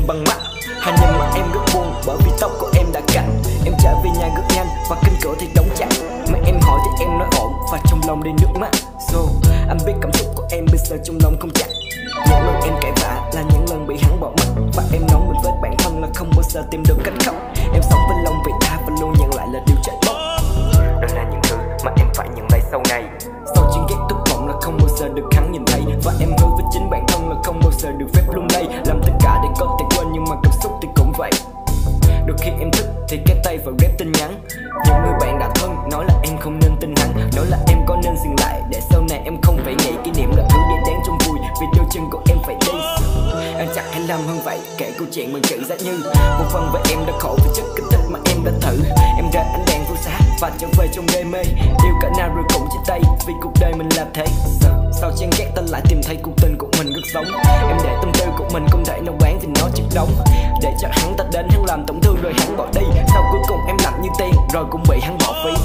bằng mắt. Hai năm mà em rất buồn bởi vì tóc của em đã cắt. Em trở về nhà rất nhanh và cánh cửa thì đóng chặt. Mà em hỏi thì em nói ổn và trong lòng đầy nước mắt. So anh biết cảm xúc của em bây giờ trong lòng không chắc. Những lần em cãi vã là những lần bị hắn bỏ mắt. Và em nói mình với bản thân là không bao giờ tìm được cách khóc. Em sống với lòng vị tha và luôn nhận lại là điều chạy bốc. Đó là những thứ mà em phải nhận lại sau này. Sau chuyến ghét thất vọng là không bao giờ được hắn nhìn thấy. Và em hứa với chính bản thân là không bao giờ được phép lung lay. Làm tất cả để có thể quên nhưng mà cảm xúc thì cũng vậy. Đôi khi em thức thì cái tay vào rep tin nhắn. Những người bạn đã thân nói là em không nên tin hắn, nói là em có nên dừng lại để sau này em không phải nghĩ kỷ niệm là thứ để đáng trong vui vì đôi chân của em phải đi. Anh chắc hãy làm hơn vậy, kể câu chuyện bằng chữ giá như một phần với em đã khổ vì chất kích thích mà em đã thử. Em ra ánh đèn vô giá và trở về trong đê mê, yêu cả nào rồi cũng chia tay vì cuộc đời mình là thế. Sau chán ghét ta lại tìm thấy cuộc tình của mình rất giống. Em để tâm tư của mình không thể nào bán vì nó chất đóng. Để cho hắn ta đến hắn làm tổn thương rồi hắn bỏ đi. Sau cuối cùng em lặng như tiền rồi cũng bị hắn bỏ phí.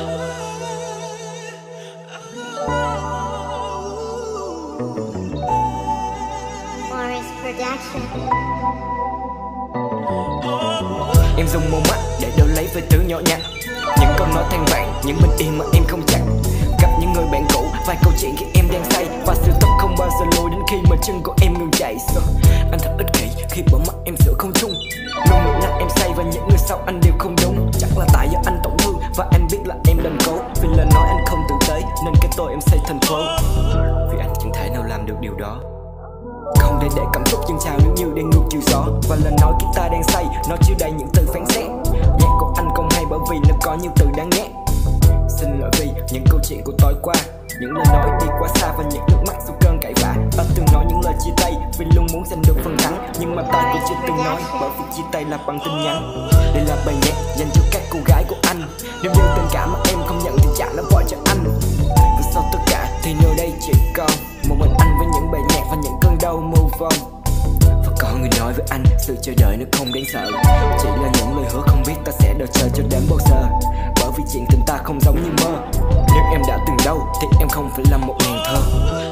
Em dùng một mắt để đổi lấy vài thứ nhỏ nhặt. Những câu nói than vãn, những bình yên mà em không chắc. Gặp những người bạn cũ, vài câu chuyện khi em đang say. Và sự tóc không bao giờ lùi đến khi mà chân của em ngừng chạy. Anh thật ích kỷ khi bỏ mắt em giữa không trung. Luôn nghĩ là em say và những người sau anh đều không đúng. Chắc là tại do anh tổn thương và anh biết là em đành cố. Vì lời nói anh không tử tế nên cái tôi em xây thành phố. Vì anh chẳng thể nào làm được điều đó. Không để cảm xúc dâng trào nếu như đang ngược chiều gió. Và lời nói khi ta đang say, nó chứa đầy những từ phán xét. Nhạc của anh không hay bởi vì nó có nhiều từ đáng ghét. Xin lỗi vì những câu chuyện của tối qua, những lời nói đi quá xa và những nước mắt sau cơn cãi vã. Ta từng nói những lời chia tay vì luôn muốn giành được phần thắng, nhưng mà ta cũng chưa từng nói bởi vì chia tay là bằng tin nhắn. Đây là bài nhạc dành cho các cô gái của anh. Nếu như tình cảm mà em không nhận thì chẳng đã gọi cho anh. Và sau tất cả thì nơi đây chỉ còn một mình anh với những bài nhạc và những cơn đau move on. Và có người nói với anh sự chờ đợi nó không đáng sợ, chỉ là những lời hứa không biết ta sẽ đợi chờ cho đến bao giờ. Bởi vì chuyện tình ta không giống như mơ. Nếu em đã từng đau thì em không phải là một ngàn thơ.